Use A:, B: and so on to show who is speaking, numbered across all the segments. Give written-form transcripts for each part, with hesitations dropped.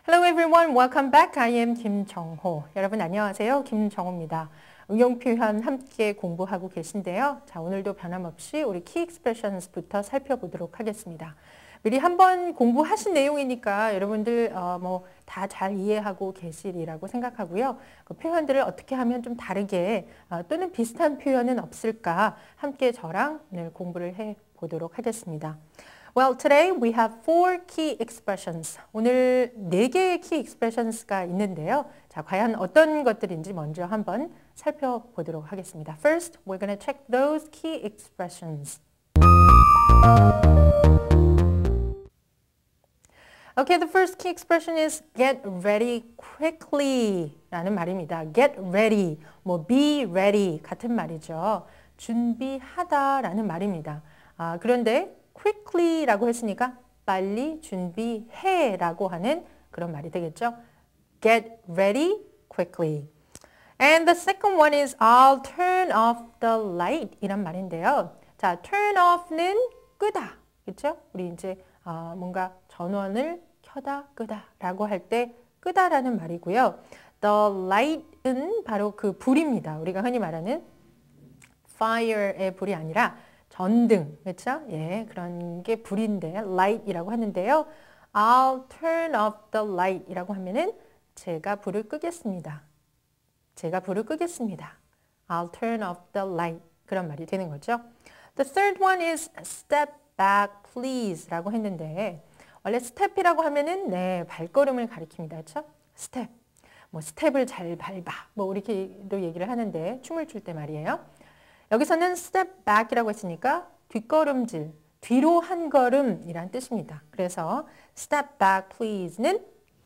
A: Hello everyone, welcome back. I am 김정호. 여러분 안녕하세요. 김정호입니다. 응용 표현 함께 공부하고 계신데요. 자, 오늘도 변함없이 우리 Key Expressions부터 살펴보도록 하겠습니다. 미리 한번 공부하신 내용이니까 여러분들 다 잘 이해하고 계시리라고 생각하고요. 그 표현들을 어떻게 하면 좀 다르게 또는 비슷한 표현은 없을까 함께 저랑 오늘 공부를 해 보도록 하겠습니다. Well, today we have 4 key expressions. 오늘 4개의 key expressions가 있는데요. 자, 과연 어떤 것들인지 먼저 한번 살펴보도록 하겠습니다. First, we're going to check those key expressions. Okay, the first key expression is get ready quickly 라는 말입니다. Get ready, be ready 같은 말이죠. 준비하다 라는 말입니다. 그런데 quickly 라고 했으니까 빨리 준비해 라고 하는 그런 말이 되겠죠. Get ready quickly. And the second one is I'll turn off the light 이란 말인데요. 자, turn off는 끄다. 그렇죠? 우리 이제 뭔가 전원을 켜다 끄다 라고 할 때 끄다라는 말이고요. The light은 바로 그 불입니다. 우리가 흔히 말하는 fire의 불이 아니라 전등, 그렇죠? 예, 그런 게 불인데 light이라고 하는데요. I'll turn off the light 이라고 하면은 제가 불을 끄겠습니다. 제가 불을 끄겠습니다. I'll turn off the light 그런 말이 되는 거죠. The third one is step back please 라고 했는데 원래 step이라고 하면은 네, 발걸음을 가리킵니다. 그렇죠? step. 스텝을 잘 밟아. 이렇게도 얘기를 하는데 춤을 출 때 말이에요. 여기서는 step back이라고 했으니까 뒷걸음질, 뒤로 한 걸음이란 뜻입니다. 그래서 step back please는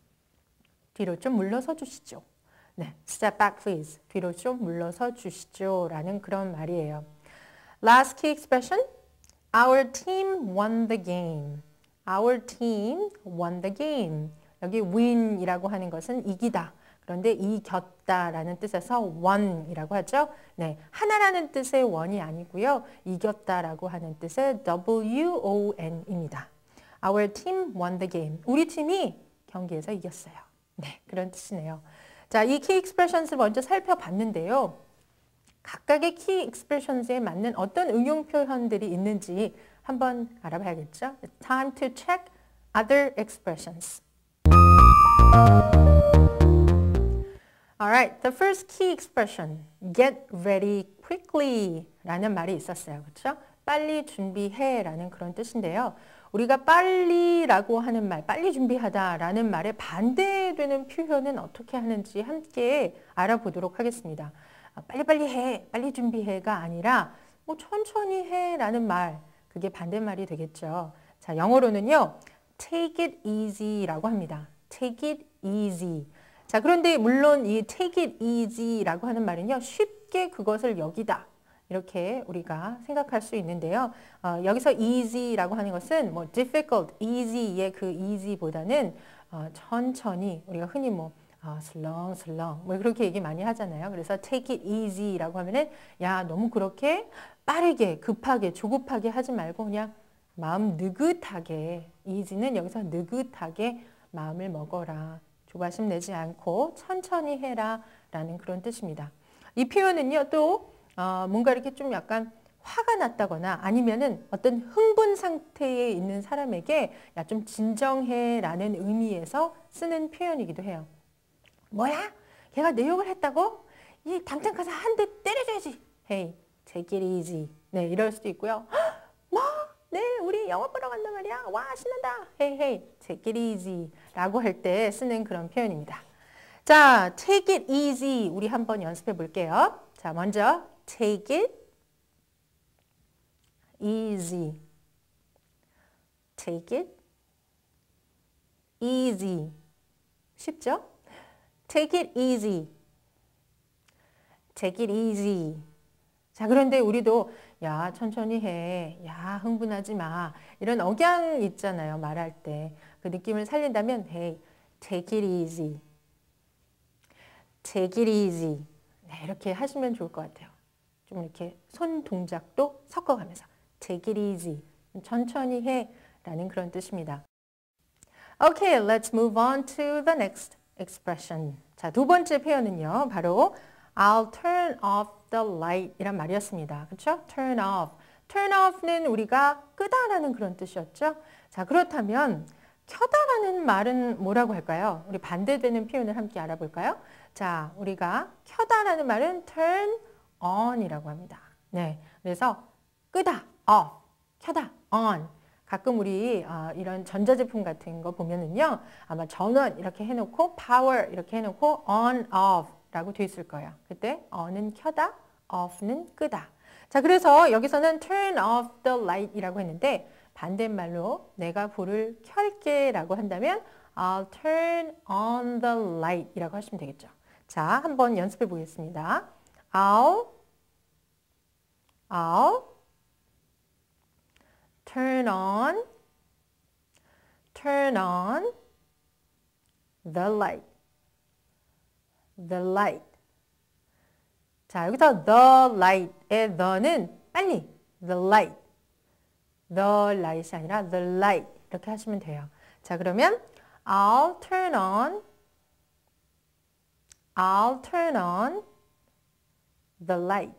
A: 뒤로 좀 물러서 주시죠. 네, step back please. 뒤로 좀 물러서 주시죠. 라는 그런 말이에요. Last key expression. Our team won the game. Our team won the game. 여기 win이라고 하는 것은 이기다. 그런데 이겼다라는 뜻에서 won이라고 하죠. 네, 하나라는 뜻의 won이 아니고요. 이겼다라고 하는 뜻의 won입니다. Our team won the game. 우리 팀이 경기에서 이겼어요. 네, 그런 뜻이네요. 자, 이 key expressions를 먼저 살펴봤는데요. 각각의 key expressions에 맞는 어떤 응용 표현들이 있는지 한번 알아봐야겠죠. It's time to check other expressions. Alright, the first key expression, get ready quickly 라는 말이 있었어요. 그렇죠? 빨리 준비해 라는 그런 뜻인데요. 우리가 빨리라고 하는 말, 빨리 준비하다 라는 말에 반대되는 표현은 어떻게 하는지 함께 알아보도록 하겠습니다. 빨리빨리 해, 빨리 준비해가 아니라 천천히 해 라는 말, 그게 반대말이 되겠죠. 자, 영어로는요, take it easy 라고 합니다. take it easy. 자, 그런데 물론 이 take it easy 라고 하는 말은요, 쉽게 그것을 여기다. 이렇게 우리가 생각할 수 있는데요. 여기서 easy 라고 하는 것은 difficult, easy의 그 easy보다는 천천히, 우리가 흔히 슬렁슬렁, 그렇게 얘기 많이 하잖아요. 그래서 take it easy 라고 하면은, 야, 너무 그렇게 빠르게, 급하게, 조급하게 하지 말고 그냥 마음 느긋하게, easy는 여기서 느긋하게 마음을 먹어라. 조바심 내지 않고 천천히 해라 라는 그런 뜻입니다. 이 표현은요 또 뭔가 이렇게 좀 약간 화가 났다거나 아니면은 어떤 흥분 상태에 있는 사람에게 야, 좀 진정해 라는 의미에서 쓰는 표현이기도 해요. 뭐야? 걔가 내 욕을 했다고? 이 당장 가서 한 대 때려줘야지. Hey, take it easy. 네, 이럴 수도 있고요. 뭐? 네, 우리 영화 보러 간단 말이야. 와, 신난다. Hey, hey, take it easy 라고 할 때 쓰는 그런 표현입니다. 자, take it easy 우리 한번 연습해 볼게요. 자, 먼저 take it easy. take it easy. 쉽죠? take it easy. take it easy. 자, 그런데 우리도 야, 천천히 해. 야, 흥분하지 마. 이런 억양 있잖아요. 말할 때. 그 느낌을 살린다면 hey, take it easy. take it easy. 네, 이렇게 하시면 좋을 것 같아요. 좀 이렇게 손 동작도 섞어가면서 take it easy. 천천히 해 라는 그런 뜻입니다. Okay, let's move on to the next expression. 자, 두 번째 표현은요. 바로 I'll turn off the light 이란 말이었습니다. 그렇죠? turn off. turn off는 우리가 끄다라는 그런 뜻이었죠. 자, 그렇다면 켜다라는 말은 뭐라고 할까요? 우리 반대되는 표현을 함께 알아볼까요? 자, 우리가 켜다라는 말은 turn on이라고 합니다. 네, 그래서 끄다, off, 켜다, on. 가끔 우리 이런 전자제품 같은 거 보면은요. 아마 전원 이렇게 해놓고 power 이렇게 해놓고 on, off 라고 되어 있을 거예요. 그때 on은 켜다, off는 끄다. 자, 그래서 여기서는 turn off the light 이라고 했는데 반대말로 내가 불을 켤게 라고 한다면 I'll turn on the light 이라고 하시면 되겠죠. 자, 한번 연습해 보겠습니다. I'll turn on the light. the light. 자, 여기서 the light의 the는 빨리 the light. the light이 아니라 the light 이렇게 하시면 돼요. 자, 그러면 I'll turn on the light.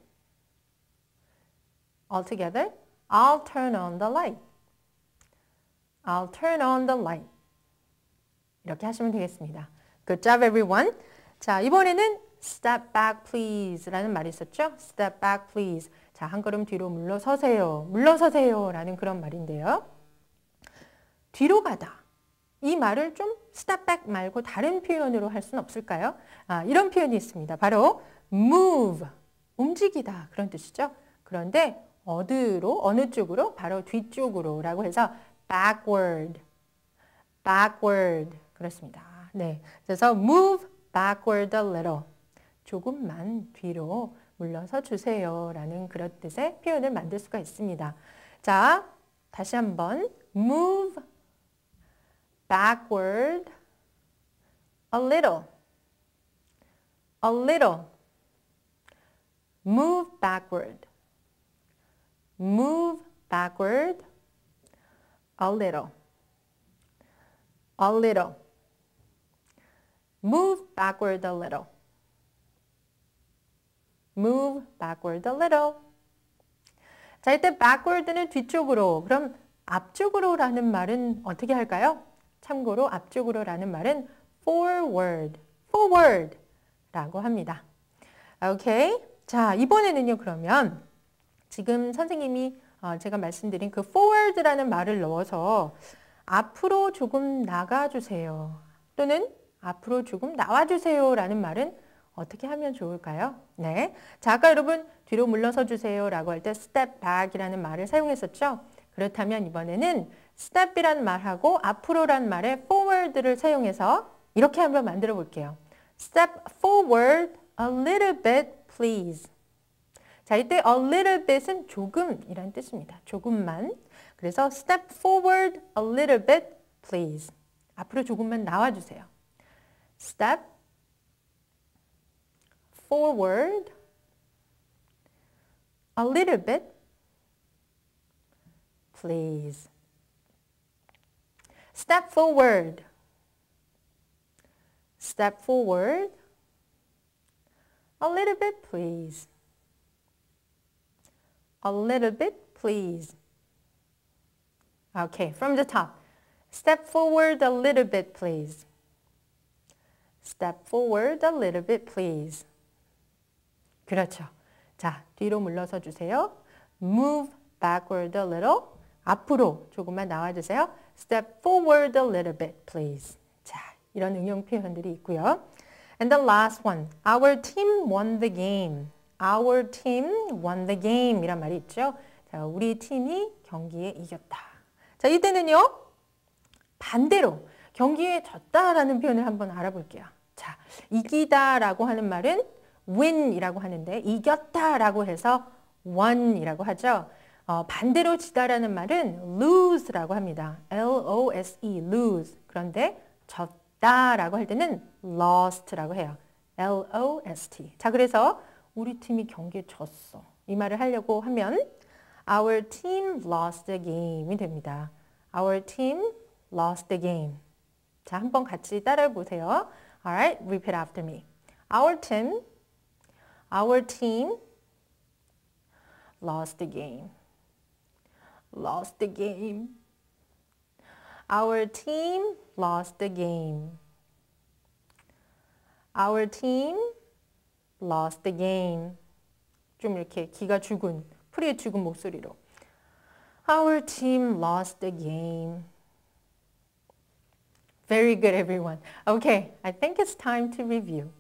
A: All together, I'll turn on the light. I'll turn on the light. 이렇게 하시면 되겠습니다. Good job, everyone. 자, 이번에는 step back please 라는 말이 있었죠? step back please. 자, 한 걸음 뒤로 물러서세요. 물러서세요 라는 그런 말인데요. 뒤로 가다. 이 말을 좀 step back 말고 다른 표현으로 할 수는 없을까요? 이런 표현이 있습니다. 바로 move. 움직이다. 그런 뜻이죠. 그런데 어디로? 어느 쪽으로? 바로 뒤쪽으로 라고 해서 backward. 그렇습니다. 네. 그래서 move backward a little. 조금만 뒤로 물러서 주세요 라는 그런 뜻의 표현을 만들 수가 있습니다. 자, 다시 한번 move backward a little. move backward a little. move backward a little. move backward a little. 자, 이때 backward는 뒤쪽으로, 그럼 앞쪽으로라는 말은 어떻게 할까요? 참고로 앞쪽으로라는 말은 forward 라고 합니다. 오케이. 자, 이번에는요, 그러면 지금 선생님이 제가 말씀드린 그 forward라는 말을 넣어서 앞으로 조금 나가주세요. 또는 앞으로 조금 나와주세요 라는 말은 어떻게 하면 좋을까요? 네. 자, 아까 여러분 뒤로 물러서 주세요 라고 할 때 step back 이라는 말을 사용했었죠? 그렇다면 이번에는 step이라는 말하고 앞으로란 말에 forward를 사용해서 이렇게 한번 만들어 볼게요. step forward a little bit, please. 자, 이때 a little bit은 조금이란 뜻입니다. 조금만. 그래서 step forward a little bit, please. 앞으로 조금만 나와주세요. step forward a little bit, please. step forward a little bit, please. A little bit, please. Okay, from the top. Step forward a little bit, please. Step forward a little bit, please. 그렇죠. 자, 뒤로 물러서 주세요. Move backward a little. 앞으로 조금만 나와주세요. Step forward a little bit, please. 자, 이런 응용 표현들이 있고요. And the last one. Our team won the game. Our team won the game 이란 말이 있죠. 자, 우리 팀이 경기에 이겼다. 자, 이때는요. 반대로 경기에 졌다라는 표현을 한번 알아볼게요. 자, 이기다라고 하는 말은 win이라고 하는데 이겼다라고 해서 won이라고 하죠. 반대로 지다라는 말은 lose라고 합니다. L-O-S-E, lose. 그런데 졌다라고 할 때는 lost라고 해요. L-O-S-T. 자, 그래서 우리 팀이 경기에 졌어. 이 말을 하려고 하면 Our team lost the game이 됩니다. Our team lost the game. 자, 한번 같이 따라해 보세요. Alright, repeat after me. Our team lost the game. Lost the game. Our team lost the game. Our team lost the game. 좀 이렇게 기가 죽은, 풀이 죽은 목소리로. Our team lost the game. Very good, everyone. Okay, I think it's time to review.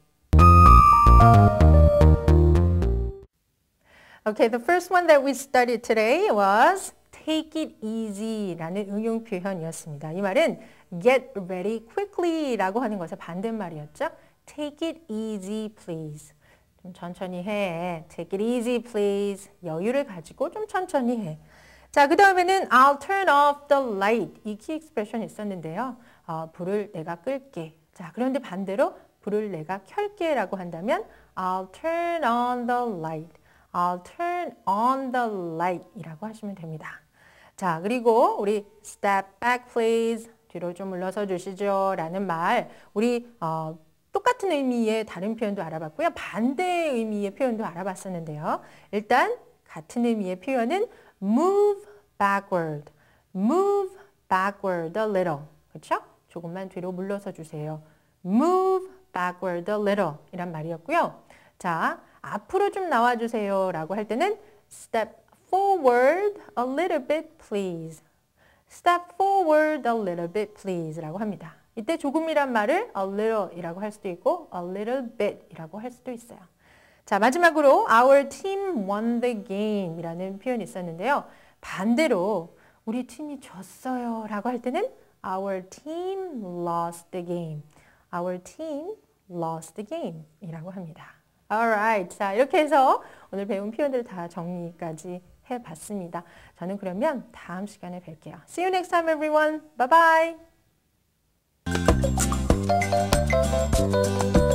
A: Okay, the first one that we studied today was take it easy 라는 응용 표현이었습니다. 이 말은 get ready quickly 라고 하는 것의 반대말이었죠. Take it easy, please. 좀 천천히 해. Take it easy, please. 여유를 가지고 좀 천천히 해. 자, 그 다음에는 I'll turn off the light. 이 키 익스프레션 있었는데요. 불을 내가 끌게. 자, 그런데 반대로 불을 내가 켤게 라고 한다면 I'll turn on the light. I'll turn on the light 이라고 하시면 됩니다. 자, 그리고 우리 step back please. 뒤로 좀 물러서 주시죠 라는 말. 우리 똑같은 의미의 다른 표현도 알아봤고요. 반대의 의미의 표현도 알아봤었는데요. 일단 같은 의미의 표현은 move backward. Move backward a little. 그렇죠? 조금만 뒤로 물러서 주세요. Move backward a little 이란 말이었고요. 자, 앞으로 좀 나와주세요 라고 할 때는 step forward a little bit please. Step forward a little bit please 라고 합니다. 이때 조금이란 말을 a little 이라고 할 수도 있고 a little bit 이라고 할 수도 있어요. 자, 마지막으로 our team won the game 이라는 표현이 있었는데요. 반대로 우리 팀이 졌어요 라고 할 때는 our team lost the game. Our team lost the game 이라고 합니다. Alright. 자, 이렇게 해서 오늘 배운 표현들 다 정리까지 해봤습니다. 저는 그러면 다음 시간에 뵐게요. See you next time, everyone. Bye bye.